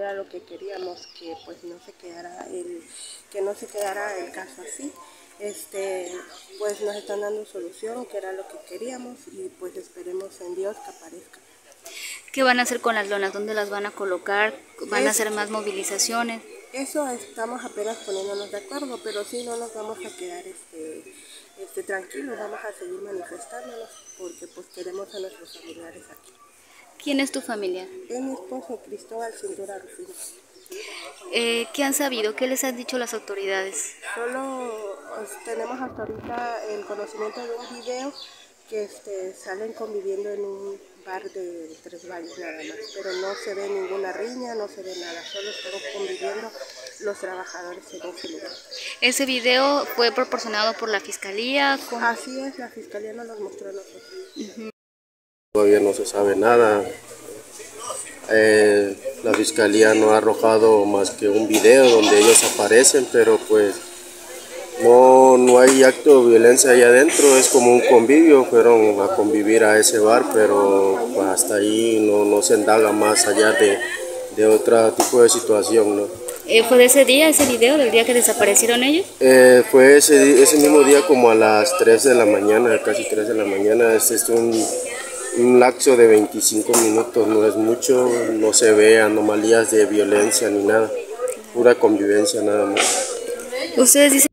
era lo que queríamos, que pues que no se quedara el caso así. Pues nos están dando solución, que era lo que queríamos, y pues esperemos en Dios que aparezca. ¿Qué van a hacer con las lonas? ¿Dónde las van a colocar? ¿Van a hacer más movilizaciones? Eso estamos apenas poniéndonos de acuerdo, pero sí no nos vamos a quedar tranquilos, vamos a seguir manifestándonos porque pues queremos a nuestros familiares aquí. ¿Quién es tu familia? Es mi esposo, Cristóbal Cintura Rufino. ¿Qué han sabido? ¿Qué les han dicho las autoridades? Solo tenemos hasta ahorita el conocimiento de un video que salen conviviendo en un bar de Tres Valles nada más, pero no se ve ninguna riña, no se ve nada, solo estamos conviviendo los trabajadores en ese lugar. ¿Ese video fue proporcionado por la fiscalía? ¿Cómo? Así es, la fiscalía nos los mostró a nosotros. Todavía no se sabe nada. La fiscalía no ha arrojado más que un video donde ellos aparecen, pero pues no hay acto de violencia ahí adentro, es como un convivio, fueron a convivir a ese bar, pero pues, hasta ahí no se indaga más allá de otro tipo de situación, ¿no? ¿Fue de ese día, ese video, del día que desaparecieron ellos? Fue ese mismo día como a las 3 de la mañana, casi 3 de la mañana. Es un lapso de 25 minutos, no es mucho, no se ve anomalías de violencia ni nada, pura convivencia nada más. Ustedes dicen